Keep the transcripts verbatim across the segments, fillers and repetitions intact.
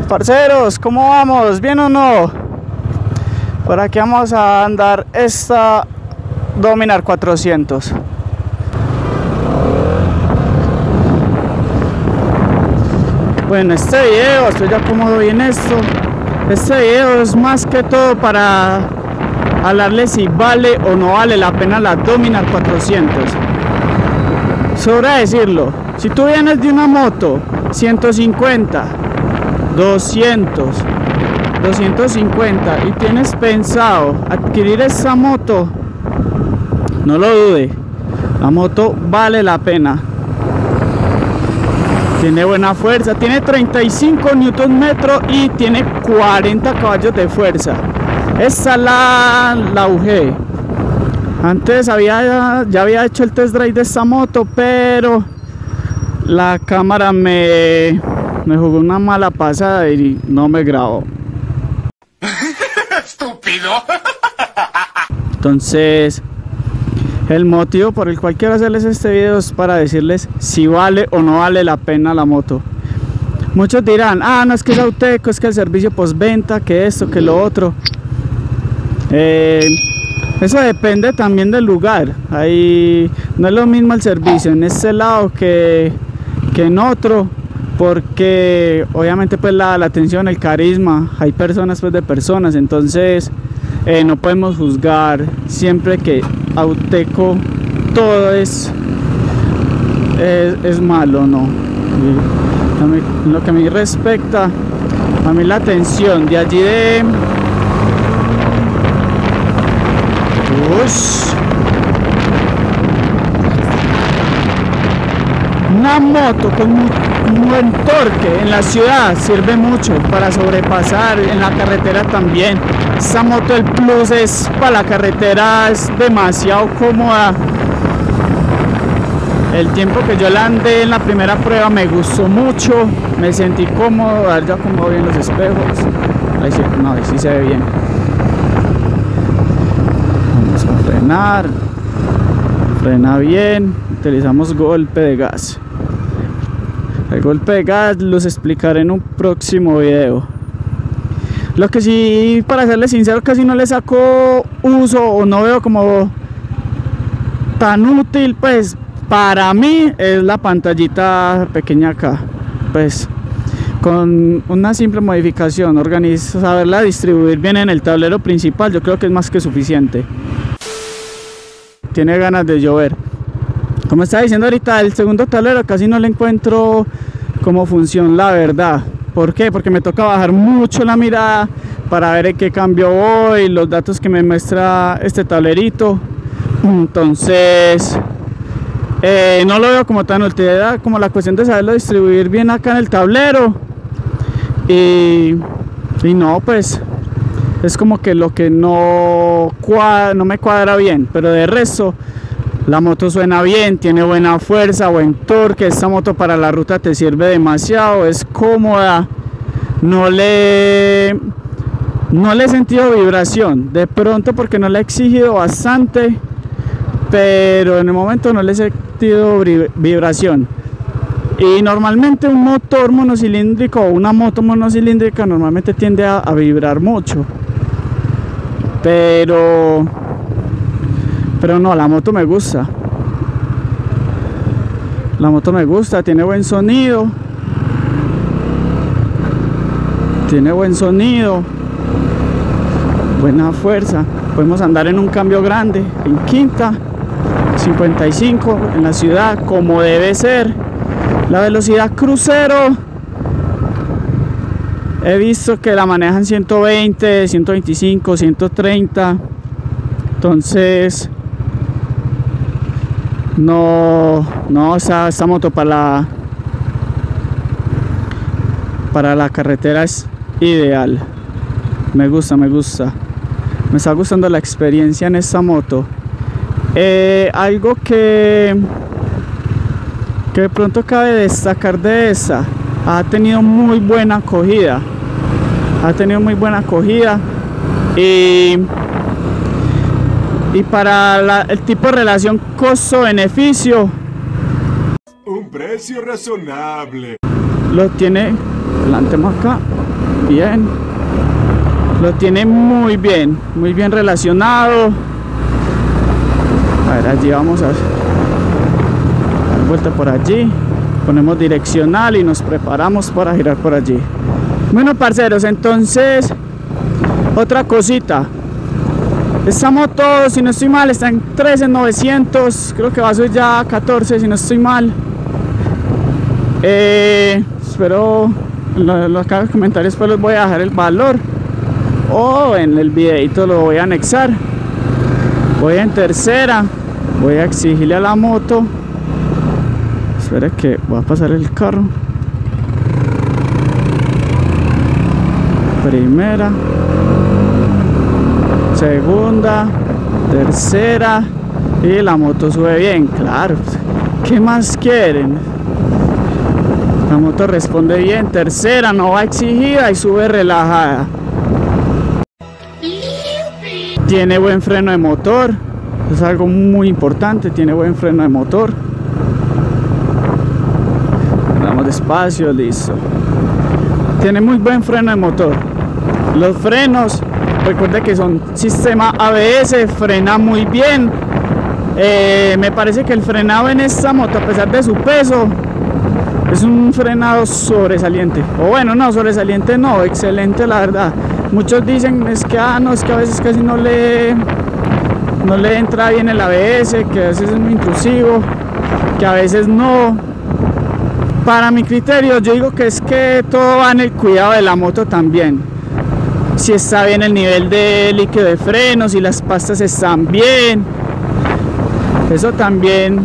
Parceros, ¿cómo vamos? ¿Bien o no? Por aquí vamos a andar esta Dominar cuatrocientos. Bueno, este video, estoy ya cómodo en esto. Este video es más que todo para hablarles si vale o no vale la pena la Dominar cuatrocientos. Sobra decirlo, si tú vienes de una moto ciento cincuenta, doscientos, doscientos cincuenta y tienes pensado adquirir esta moto, no lo dude, la moto vale la pena. Tiene buena fuerza, tiene treinta y cinco newton metros y tiene cuarenta caballos de fuerza. Esta es la, la U G. Antes había, ya había hecho el test drive de esta moto, pero la cámara me, me jugó una mala pasada y no me grabó. ¡Estúpido! Entonces, el motivo por el cual quiero hacerles este video es para decirles si vale o no vale la pena la moto. Muchos dirán, ah, no, es que es Auteco, es que el servicio postventa, que esto, que lo otro. Eh, eso depende también del lugar. Ahí no es lo mismo el servicio en este lado que, que en otro, porque obviamente pues la, la atención, el carisma, hay personas pues de personas, entonces eh, no podemos juzgar siempre que Auteco todo es, es, es malo, no. En lo que a mí respecta, a mí la atención de allí de Ush. Una moto con un buen torque en la ciudad sirve mucho para sobrepasar, en la carretera también. Esta moto, el plus es para la carretera, es demasiado cómoda. El tiempo que yo la andé en la primera prueba me gustó mucho, me sentí cómodo, a ver ya cómo bien los espejos. Ahí sí, no, ahí sí se ve bien. Vamos a frenar, frena bien, utilizamos golpe de gas. El golpe de gas los explicaré en un próximo video. Lo que sí, para serles sincero, casi no le saco uso o no veo como tan útil, pues para mí es la pantallita pequeña acá. Pues con una simple modificación, organizar, saberla distribuir bien en el tablero principal, yo creo que es más que suficiente. Tiene ganas de llover. Como estaba diciendo ahorita, el segundo tablero casi no le encuentro como función, la verdad. ¿Por qué? Porque me toca bajar mucho la mirada para ver en qué cambio voy, los datos que me muestra este tablerito. Entonces eh, no lo veo como tan útil, era como la cuestión de saberlo distribuir bien acá en el tablero. Y, y no, pues es como que lo que no, cuadra, no me cuadra bien, pero de resto la moto suena bien, tiene buena fuerza, buen torque. Esta moto para la ruta te sirve demasiado, es cómoda, no le, no le he sentido vibración, de pronto porque no le he exigido bastante, pero en el momento no le he sentido vibración. Y normalmente un motor monocilíndrico o una moto monocilíndrica normalmente tiende a, a vibrar mucho, pero pero no, la moto me gusta, la moto me gusta, tiene buen sonido, tiene buen sonido, buena fuerza. Podemos andar en un cambio grande, en quinta, cincuenta y cinco en la ciudad, como debe ser. La velocidad crucero he visto que la manejan ciento veinte, ciento veinticinco, ciento treinta, entonces no, no, esta, esta moto para la, para la carretera es ideal. Me gusta, me gusta. Me está gustando la experiencia en esta moto. Eh, algo que, que de pronto cabe destacar de esta, ha tenido muy buena acogida. Ha tenido muy buena acogida. Y... Y para la, el tipo de relación costo-beneficio, un precio razonable. Lo tiene, plantemos acá, bien. Lo tiene muy bien, muy bien relacionado. A ver, allí vamos a dar vuelta por allí. Ponemos direccional y nos preparamos para girar por allí. Bueno, parceros, entonces otra cosita. Esta moto, si no estoy mal, está en trece mil novecientos. Creo que va a subir ya a catorce, si no estoy mal. Eh, espero en los comentarios, pues les voy a dejar el valor. O en el videito lo voy a anexar. Voy en tercera. Voy a exigirle a la moto. Espera que voy a pasar el carro. Primera, segunda, tercera. Y la moto sube bien, claro. ¿Qué más quieren? La moto responde bien. Tercera, no va exigida y sube relajada. Tiene buen freno de motor. Es algo muy importante. Tiene buen freno de motor. Vamos despacio, listo. Tiene muy buen freno de motor. Los frenos, recuerde que son sistema A B S, frena muy bien. Eh, me parece que el frenado en esta moto, a pesar de su peso, es un frenado sobresaliente. O bueno, no, sobresaliente no, excelente la verdad. Muchos dicen es que, ah, no, es que a veces casi no le, no le entra bien el A B S, que a veces es muy intrusivo, que a veces no. Para mi criterio, yo digo que es que todo va en el cuidado de la moto también. Si está bien el nivel de líquido de freno, si las pastas están bien. Eso también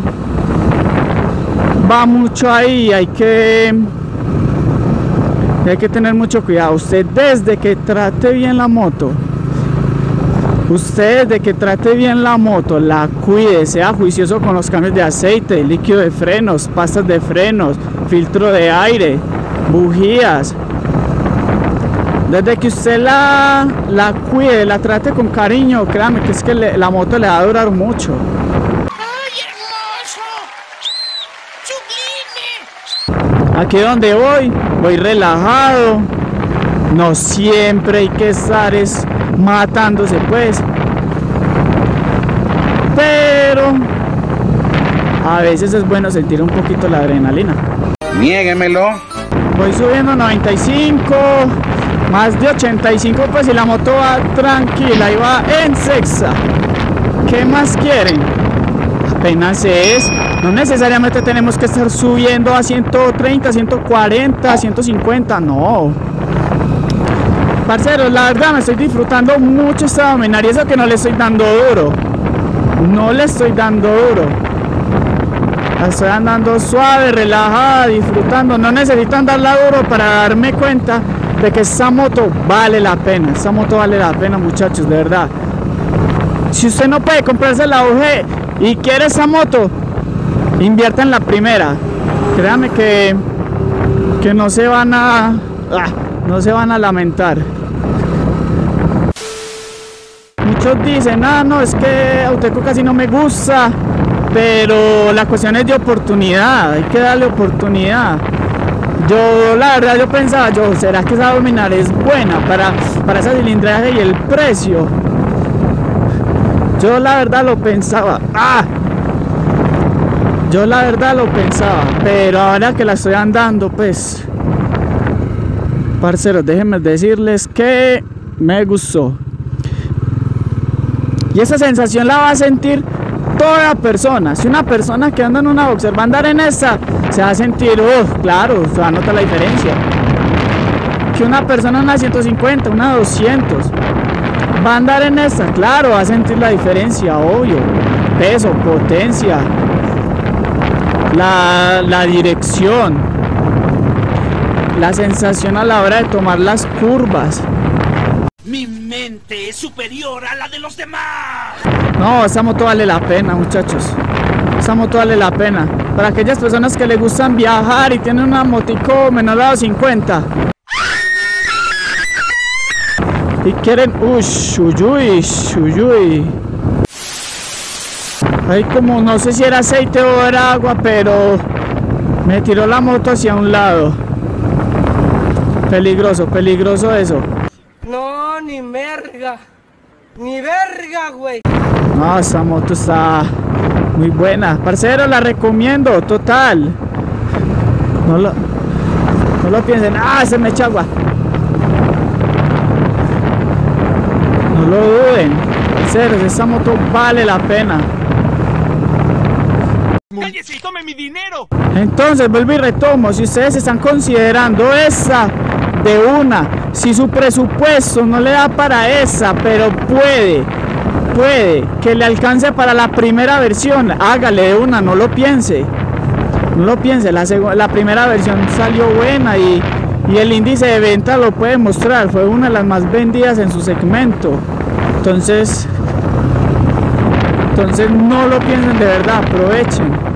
va mucho ahí, hay que, hay que tener mucho cuidado. Usted desde que trate bien la moto, usted desde que trate bien la moto, la cuide, sea juicioso con los cambios de aceite, líquido de frenos, pastas de frenos, filtro de aire, bujías. Desde que usted la, la cuide, la trate con cariño, créame que es que le, la moto le va a durar mucho. Aquí donde voy, voy relajado. No siempre hay que estar es matándose pues. Pero a veces es bueno sentir un poquito la adrenalina. Niéguemelo. Voy subiendo noventa y cinco, más de ochenta y cinco pues, y la moto va tranquila y va en sexta. ¿Qué más quieren? Apenas es. No necesariamente tenemos que estar subiendo a ciento treinta, ciento cuarenta, ciento cincuenta, no. Parceros, la verdad me estoy disfrutando mucho esta dominar y eso que no le estoy dando duro. No le estoy dando duro. La estoy andando suave, relajada, disfrutando. No necesito andarla duro para darme cuenta de que esta moto vale la pena. Esta moto vale la pena, muchachos, de verdad. Si usted no puede comprarse la U G y quiere esa moto, invierta en la primera. Créanme que, que no se van a ah, no se van a lamentar. Muchos dicen, ah, no, es que Auteco casi no me gusta, pero la cuestión es de oportunidad, hay que darle oportunidad. Yo, la verdad, yo pensaba, yo, ¿será que esa Dominar es buena para, para esa cilindraje y el precio? Yo la verdad lo pensaba, ah, yo la verdad lo pensaba, pero ahora que la estoy andando, pues, parceros, déjenme decirles que me gustó. Y esa sensación la va a sentir toda persona. Si una persona que anda en una boxer va a andar en esta, se va a sentir, oh, claro, se va a notar la diferencia. Que una persona en una ciento cincuenta, una doscientos, va a andar en esta, claro, va a sentir la diferencia, obvio. Peso, potencia, la, la dirección, la sensación a la hora de tomar las curvas. Mi mente es superior a la de los demás. No, esa moto vale la pena, muchachos. Esa moto vale la pena. Para aquellas personas que les gustan viajar y tienen una motico menor a los cincuenta y quieren, uy, uy, uy, uy. Ahí como no sé si era aceite o era agua, pero me tiró la moto hacia un lado. Peligroso, peligroso eso. No, ni verga. Ni verga, güey. No, esta moto está muy buena. Parcero, la recomiendo, total. No lo, no lo piensen. Ah, se me echa agua. No lo duden. Parceros, esta moto vale la pena. ¡Cállese y tome mi dinero! Entonces, vuelvo y retomo. Si ustedes están considerando esa de una, si su presupuesto no le da para esa, pero puede, puede que le alcance para la primera versión, hágale de una, no lo piense. No lo piense, la, la primera versión salió buena y, y el índice de venta lo puede mostrar, fue una de las más vendidas en su segmento. Entonces, entonces no lo piensen de verdad, aprovechen.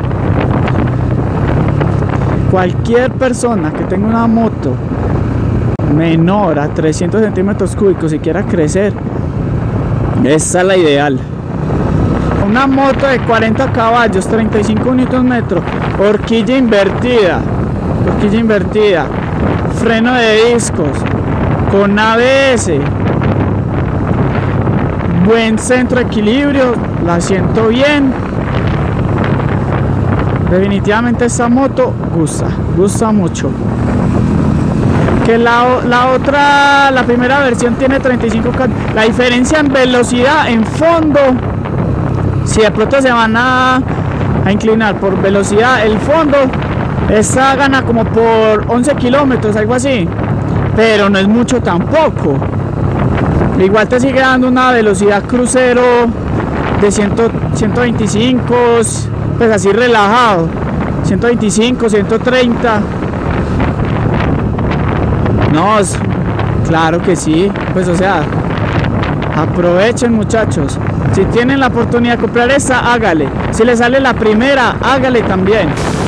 Cualquier persona que tenga una moto menor a trescientos centímetros cúbicos y quiera crecer, esa es la ideal. Una moto de cuarenta caballos, treinta y cinco newton metros, horquilla invertida, horquilla invertida, freno de discos, con A B S, buen centro de equilibrio, la siento bien. Definitivamente esta moto gusta, gusta mucho. Que la, la otra, la primera versión tiene treinta y cinco caballos. La diferencia en velocidad, en fondo, si de pronto se van a, a inclinar por velocidad, el fondo, esta gana como por once kilómetros, algo así, pero no es mucho tampoco. Igual te sigue dando una velocidad crucero de ciento veinticinco, pues así relajado, ciento veinticinco, ciento treinta. No, claro que sí, pues o sea, aprovechen muchachos. Si tienen la oportunidad de comprar esta, hágale. Si le sale la primera, hágale también.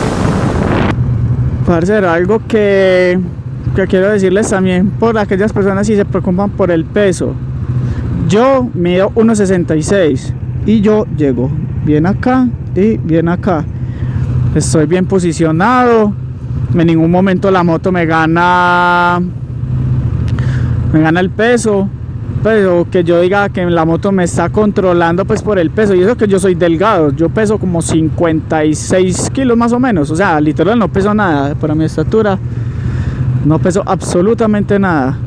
Parcero, algo que, que quiero decirles también por aquellas personas que se preocupan por el peso. Yo mido uno sesenta y seis y yo llego bien acá y bien acá. Estoy bien posicionado. En ningún momento la moto me gana me gana el peso, pues, o que yo diga que la moto me está controlando pues por el peso. Y eso que yo soy delgado, yo peso como cincuenta y seis kilos más o menos, o sea, literal no peso nada para mi estatura, no peso absolutamente nada.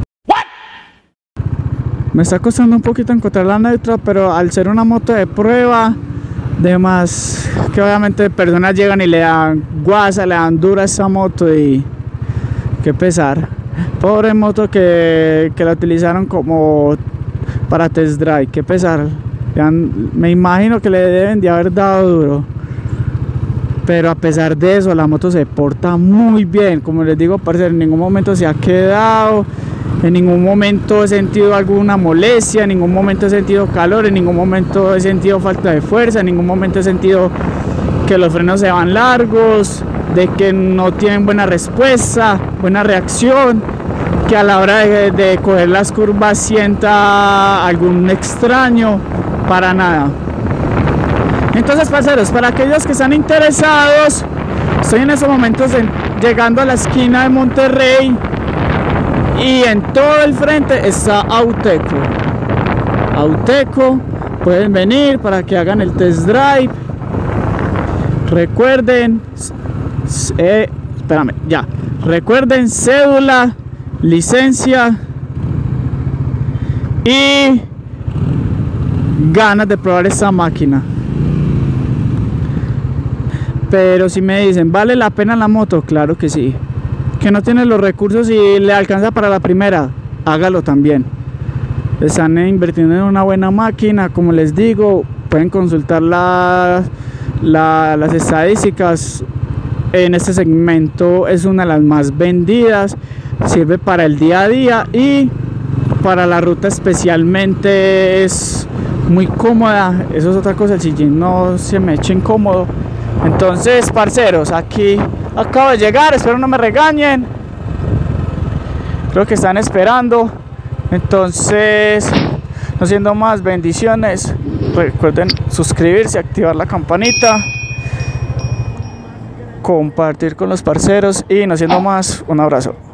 Me está costando un poquito encontrar la neutra, pero al ser una moto de prueba, demás que obviamente personas llegan y le dan guasa, le dan dura a esa moto y qué pesar. Pobre moto que, que la utilizaron como para test drive, qué pesar. Me imagino que le deben de haber dado duro, pero a pesar de eso la moto se porta muy bien. Como les digo, parce, en ningún momento se ha quedado, en ningún momento he sentido alguna molestia, en ningún momento he sentido calor, en ningún momento he sentido falta de fuerza, en ningún momento he sentido que los frenos se van largos, de que no tienen buena respuesta, buena reacción, que a la hora de, de coger las curvas sienta algún extraño, para nada. Entonces, parceros, para aquellos que están interesados, estoy en estos momentos en, llegando a la esquina de Monterrey y en todo el frente está Auteco. Auteco, pueden venir para que hagan el test drive. Recuerden, eh, espérame, ya. Recuerden cédula, licencia y ganas de probar esta máquina. Pero si me dicen, ¿vale la pena la moto? Claro que sí. Que no tiene los recursos y le alcanza para la primera, hágalo también. Están invirtiendo en una buena máquina, como les digo, pueden consultar la, la, las estadísticas. En este segmento es una de las más vendidas, sirve para el día a día y para la ruta especialmente es muy cómoda. Eso es otra cosa, el sillín no se me echa incómodo. Entonces, parceros, aquí acabo de llegar, espero no me regañen, creo que están esperando. Entonces, no siendo más, bendiciones, recuerden suscribirse, activar la campanita, compartir con los parceros y no siendo más, un abrazo.